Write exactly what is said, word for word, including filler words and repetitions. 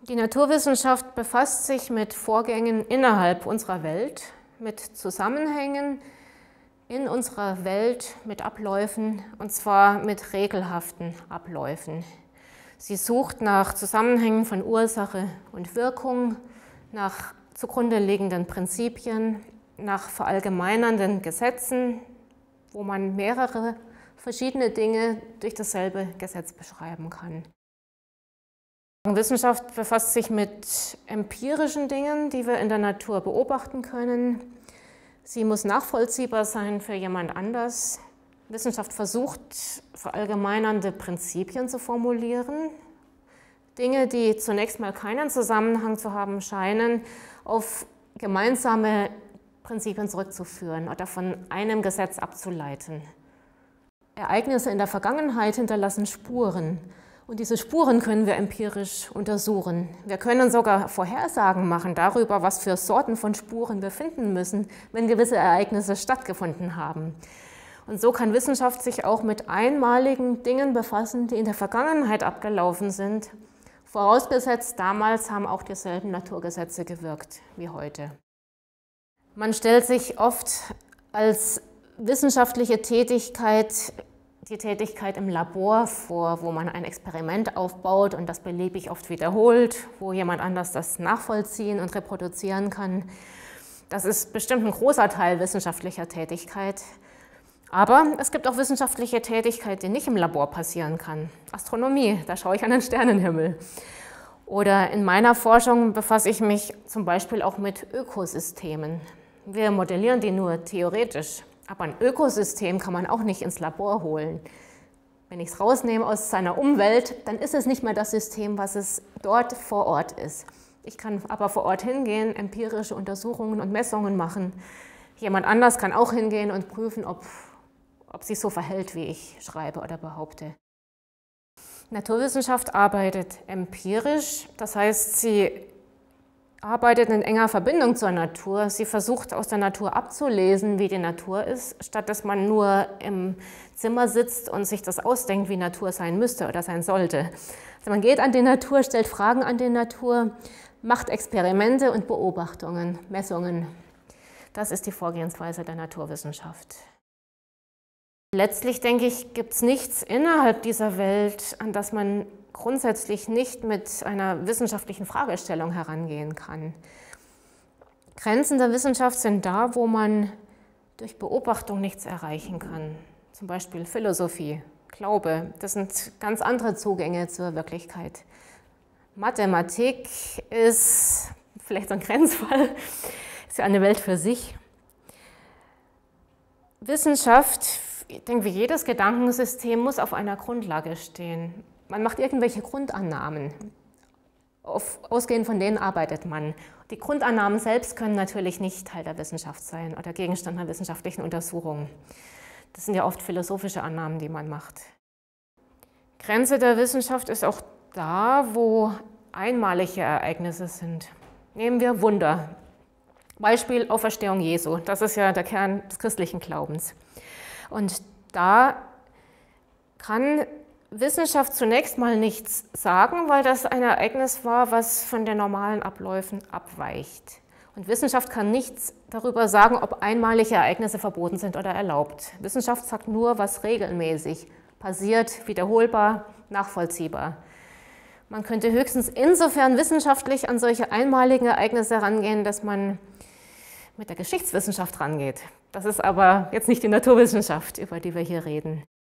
Die Naturwissenschaft befasst sich mit Vorgängen innerhalb unserer Welt, mit Zusammenhängen in unserer Welt, mit Abläufen, und zwar mit regelhaften Abläufen. Sie sucht nach Zusammenhängen von Ursache und Wirkung, nach zugrunde liegenden Prinzipien, nach verallgemeinernden Gesetzen, wo man mehrere verschiedene Dinge durch dasselbe Gesetz beschreiben kann. Wissenschaft befasst sich mit empirischen Dingen, die wir in der Natur beobachten können. Sie muss nachvollziehbar sein für jemand anders. Wissenschaft versucht, verallgemeinernde Prinzipien zu formulieren. Dinge, die zunächst mal keinen Zusammenhang zu haben scheinen, auf gemeinsame Prinzipien zurückzuführen oder von einem Gesetz abzuleiten. Ereignisse in der Vergangenheit hinterlassen Spuren. Und diese Spuren können wir empirisch untersuchen. Wir können sogar Vorhersagen machen darüber, was für Sorten von Spuren wir finden müssen, wenn gewisse Ereignisse stattgefunden haben. Und so kann Wissenschaft sich auch mit einmaligen Dingen befassen, die in der Vergangenheit abgelaufen sind. Vorausgesetzt, damals haben auch dieselben Naturgesetze gewirkt wie heute. Man stellt sich oft als wissenschaftliche Tätigkeit die Tätigkeit im Labor vor, wo man ein Experiment aufbaut und das beliebig oft wiederholt, wo jemand anders das nachvollziehen und reproduzieren kann. Das ist bestimmt ein großer Teil wissenschaftlicher Tätigkeit. Aber es gibt auch wissenschaftliche Tätigkeit, die nicht im Labor passieren kann. Astronomie, da schaue ich an den Sternenhimmel. Oder in meiner Forschung befasse ich mich zum Beispiel auch mit Ökosystemen. Wir modellieren die nur theoretisch. Aber ein Ökosystem kann man auch nicht ins Labor holen. Wenn ich es rausnehme aus seiner Umwelt, dann ist es nicht mehr das System, was es dort vor Ort ist. Ich kann aber vor Ort hingehen, empirische Untersuchungen und Messungen machen. Jemand anders kann auch hingehen und prüfen, ob, ob sich so verhält, wie ich schreibe oder behaupte. Naturwissenschaft arbeitet empirisch, das heißt, sie arbeitet in enger Verbindung zur Natur. Sie versucht, aus der Natur abzulesen, wie die Natur ist, statt dass man nur im Zimmer sitzt und sich das ausdenkt, wie Natur sein müsste oder sein sollte. Also man geht an die Natur, stellt Fragen an die Natur, macht Experimente und Beobachtungen, Messungen. Das ist die Vorgehensweise der Naturwissenschaft. Letztlich, denke ich, gibt es nichts innerhalb dieser Welt, an das man grundsätzlich nicht mit einer wissenschaftlichen Fragestellung herangehen kann. Grenzen der Wissenschaft sind da, wo man durch Beobachtung nichts erreichen kann. Zum Beispiel Philosophie, Glaube, das sind ganz andere Zugänge zur Wirklichkeit. Mathematik ist vielleicht so ein Grenzfall, ist ja eine Welt für sich. Wissenschaft, ich denke, wie jedes Gedankensystem, muss auf einer Grundlage stehen. Man macht irgendwelche Grundannahmen. Auf, ausgehend von denen arbeitet man. Die Grundannahmen selbst können natürlich nicht Teil der Wissenschaft sein oder Gegenstand einer wissenschaftlichen Untersuchung. Das sind ja oft philosophische Annahmen, die man macht. Grenze der Wissenschaft ist auch da, wo einmalige Ereignisse sind. Nehmen wir Wunder. Beispiel Auferstehung Jesu. Das ist ja der Kern des christlichen Glaubens. Und da kann Wissenschaft zunächst mal nichts sagen, weil das ein Ereignis war, was von den normalen Abläufen abweicht. Und Wissenschaft kann nichts darüber sagen, ob einmalige Ereignisse verboten sind oder erlaubt. Wissenschaft sagt nur, was regelmäßig passiert, wiederholbar, nachvollziehbar. Man könnte höchstens insofern wissenschaftlich an solche einmaligen Ereignisse herangehen, dass man mit der Geschichtswissenschaft rangeht. Das ist aber jetzt nicht die Naturwissenschaft, über die wir hier reden.